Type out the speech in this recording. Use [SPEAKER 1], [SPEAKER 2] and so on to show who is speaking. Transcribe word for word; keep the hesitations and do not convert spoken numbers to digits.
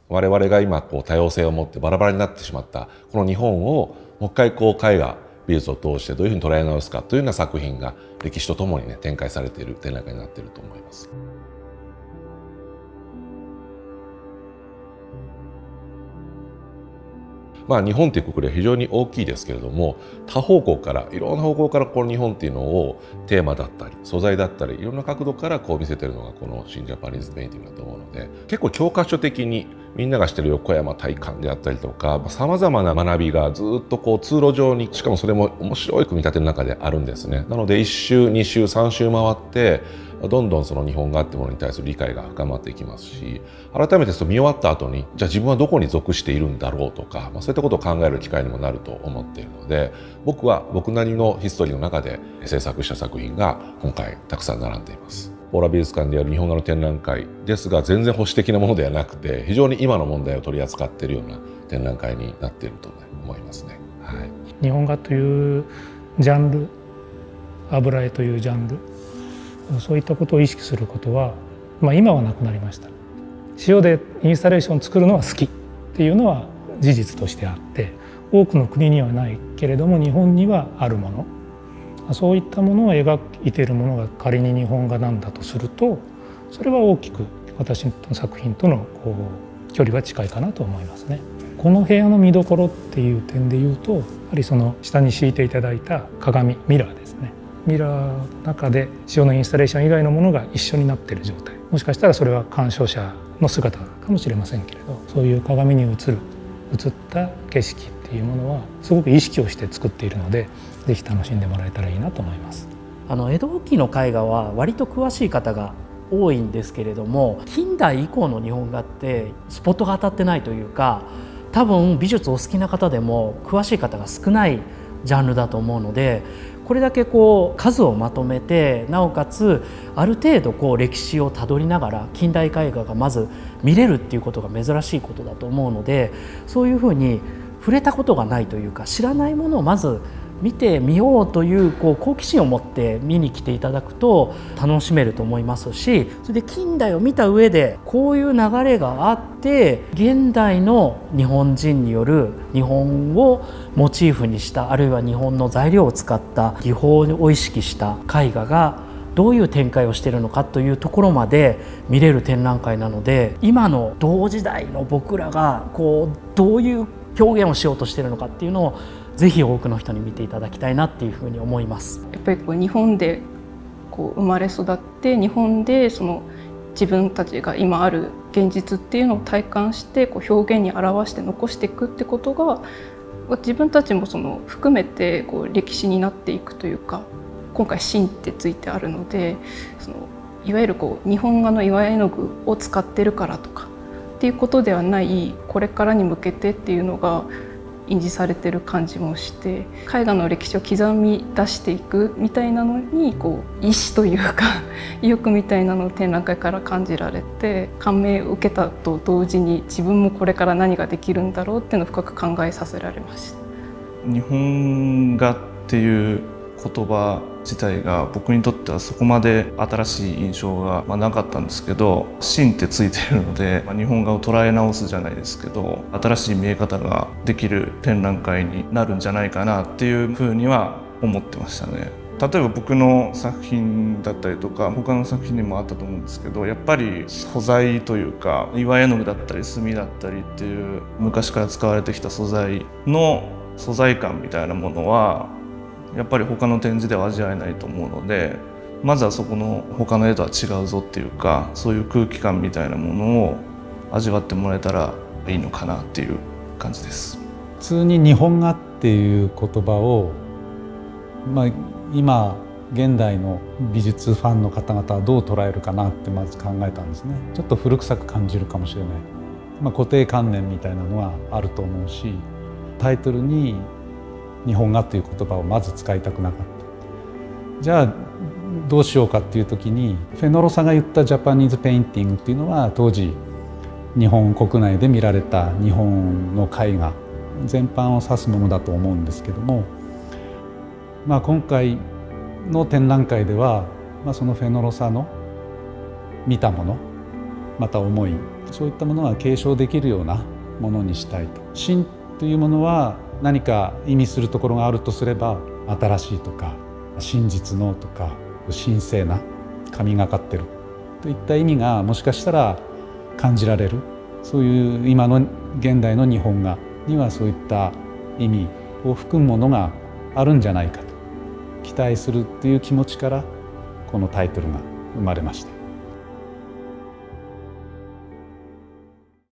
[SPEAKER 1] 我々が今こう多様性を持ってバラバラになってしまったこの日本をもう一回こう絵画美術を通してどういうふうに捉え直すかというような作品が歴史とともにね展開されている展覧会になっていると思います。まあ、日本という国は非常に大きいですけれども、多方向からいろんな方向からこの日本っていうのをテーマだったり素材だったりいろんな角度からこう見せてるのがこの新ジャパニーズペインティングだと思うので、結構教科書的にみんなが知ってる横山大観であったりとかさまざまな学びがずっとこう通路上に、しかもそれも面白い組み立ての中であるんですね。なのでいっ周に周さん周回ってどんどんその日本画ってものに対する理解が深まっていきますし、改めてその見終わった後にじゃあ自分はどこに属しているんだろうとか、まあ、そういったことを考える機会にもなると思っているので、僕は僕なりのヒストリーの中で制作した作品が今回たくさん並んでいます。ポーラ美術館でやる日本画の展覧会ですが、全然保守的なものではなくて非常に今の問題を取り扱っているような展覧会になっていると思いますね。はい、
[SPEAKER 2] 日本画というジャンル、油絵というジャンル、そういったことを意識することは、まあ、今はなくなりました。塩でインスタレーションを作るのは好きっていうのは事実としてあって、多くの国にはないけれども日本にはあるもの、そういったものを描いているものが仮に日本画なんだとすると、それは大きく私の作品とのこう距離は近いかなと思いますね。この部屋の見どころっていう点でいうと、やはりその下に敷いていただいた鏡、ミラーですね。ミラーの中で塩のインスタレーション以外のものが一緒になっている状態、もしかしたらそれは鑑賞者の姿かもしれませんけれど、そういう鏡に映る映った景色っていうものはすごく意識をして作っているので、ぜひ楽しんでもらえたらいいなと思います。
[SPEAKER 3] あの江戸期の絵画は割と詳しい方が多いんですけれども、近代以降の日本画ってスポットが当たってないというか、多分美術お好きな方でも詳しい方が少ないジャンルだと思うので、これだけこう数をまとめて、なおかつある程度こう歴史をたどりながら近代絵画がまず見れるっていうことが珍しいことだと思うので、そういうふうに触れたことがないというか知らないものをまず見てみようというこう好奇心を持って見に来ていただくと楽しめると思いますし、それで近代を見た上でこういう流れがあって、現代の日本人による日本をモチーフにした、あるいは日本の材料を使った技法を意識した絵画がどういう展開をしているのかというところまで見れる展覧会なので、今の同時代の僕らがこうどういう表現をしようとしているのかっていうのをぜひ多くの人に見ていただきたいなっていうふうに思います。
[SPEAKER 4] やっぱりこう日本でこう生まれ育って、日本でその自分たちが今ある現実っていうのを体感してこう表現に表して残していくってことが、自分たちもその含めてこう歴史になっていくというか、今回「真」ってついてあるので、そのいわゆるこう日本画の岩絵の具を使ってるからとかっていうことではない、これからに向けてっていうのが印字されてる感じもして、絵画の歴史を刻み出していくみたいなのにこう意志というか意欲みたいなのを展覧会から感じられて、感銘を受けたと同時に自分もこれから何ができるんだろうっていうのを深く考えさせられました。
[SPEAKER 5] 日本画っていう言葉自体が僕にとってはそこまで新しい印象がまあなかったんですけど、真ってついているので、まあ、日本画を捉え直すじゃないですけど、新しい見え方ができる展覧会になるんじゃないかなっていうふうには思ってましたね。例えば僕の作品だったりとか他の作品にもあったと思うんですけど、やっぱり素材というか岩絵の具だったり墨だったりっていう昔から使われてきた素材の素材感みたいなものはやっぱり他の展示では味わえないと思うので、まずはそこの他の絵とは違うぞっていうか、そういう空気感みたいなものを味わってもらえたらいいのかなっていう感じです。
[SPEAKER 6] 普通に日本画っていう言葉を、まあ、今現代の美術ファンの方々はどう捉えるかなってまず考えたんですね。ちょっと古臭く感じるかもしれない、まあ、固定観念みたいなのはあると思うし、タイトルに日本画という言葉をまず使いたくなかった。じゃあどうしようかっていう時に、フェノロサが言ったジャパニーズペインティングっていうのは、当時日本国内で見られた日本の絵画全般を指すものだと思うんですけども、まあ、今回の展覧会では、まあ、そのフェノロサの見たものまた思い、そういったものが継承できるようなものにしたいと。真というものは何か意味するところがあるとすれば、新しいとか真実のとか神聖な、神がかってるといった意味がもしかしたら感じられる、そういう今の現代の日本画にはそういった意味を含むものがあるんじゃないかと期待するという気持ちからこのタイトルが生まれました。